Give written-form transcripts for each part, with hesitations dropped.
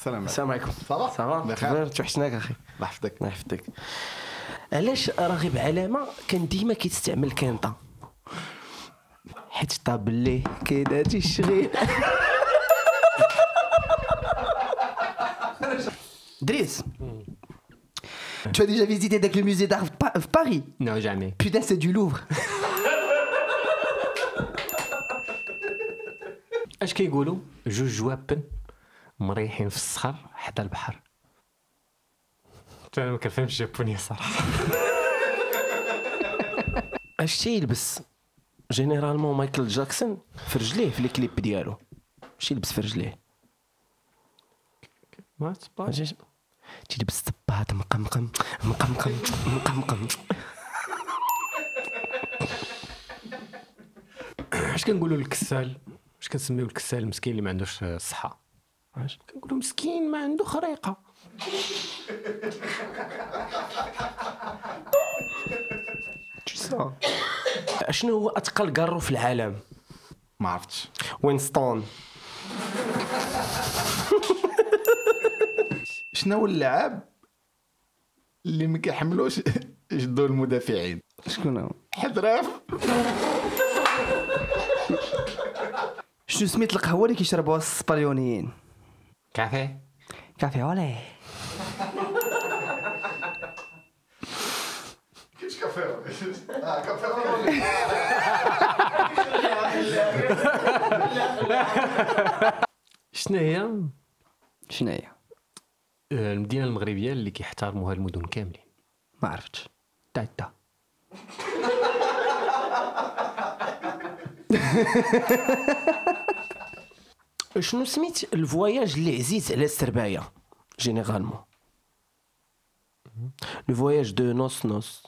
السلام عليكم. صافا بخير. توحشناك اخي. الله يحفظك. الله يحفظك. علاش راغب علامه كان ديما كيستعمل كينطا؟ حيت طابليه كاين هادي الشغيل. Driss, tu as déjà visité le musée d'art de Paris? Non, jamais. Putain, c'est du Louvre. اش كيقولوا جوج جوابن مريحين في الصخر حدا البحر. انا ما كنفهمش الجابونيه صراحه. اش تيلبس جينيرالمون مايكل جاكسون في رجليه في الكليب ديالو؟ اش يلبس في رجليه؟ ما تبقاش. تيلبس طباط مقمقم مقمقم مقمقم. اش كنقولوا للكسال؟ اش كنسميو الكسال المسكين اللي ما عندوش الصحه؟ اش كنقولوا مسكين ما عنده خريقه. شنو هو اثقل كارو في العالم؟ ما عرفتش. وينستون. شنو هو اللاعب اللي ما كيحملوش جدو المدافعين؟ شكون هو؟ حذراف. شنو سميت القهوه اللي كيشربوها السباليونيين؟ كافي. كافي اولي. كيفاش كافي؟ كافي. شنو هي شنو هي؟ المدينه المغربيه اللي كيحترموها المدن كاملين؟ ما عرفتش. تاتا. شنو سميت الفواياج اللي عزيز على السربايه جينيرالمون؟ لو فواياج دو نوس.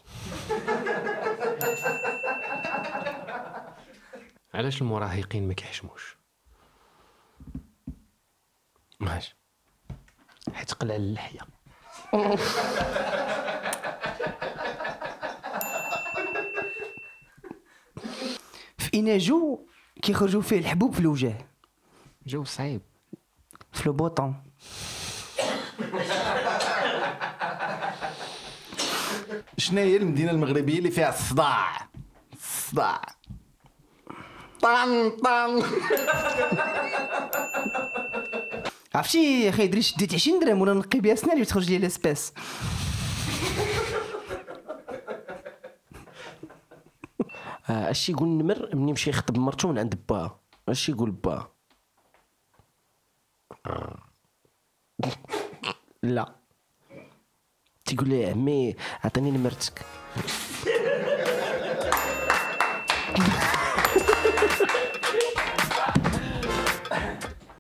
علاش المراهقين ما كيحشموش؟ ماشي حيت قلع اللحيه. في اناجو كيخرجوا فيه الحبوب في الوجه. جو صعيب. في لو بوطون. شنو هي المدينه المغربيه اللي فيها الصداع؟ الصداع. طن طن. عرفتي يا اخي دريش ديت 20 درهم ولا نقي بها سناني وتخرج لي لاسباس. اش يقول النمر ملي مشى يخطب مرتو من عند باها؟ اش يقول باها؟ لا تيقول لي عمي عطيني نمرتك.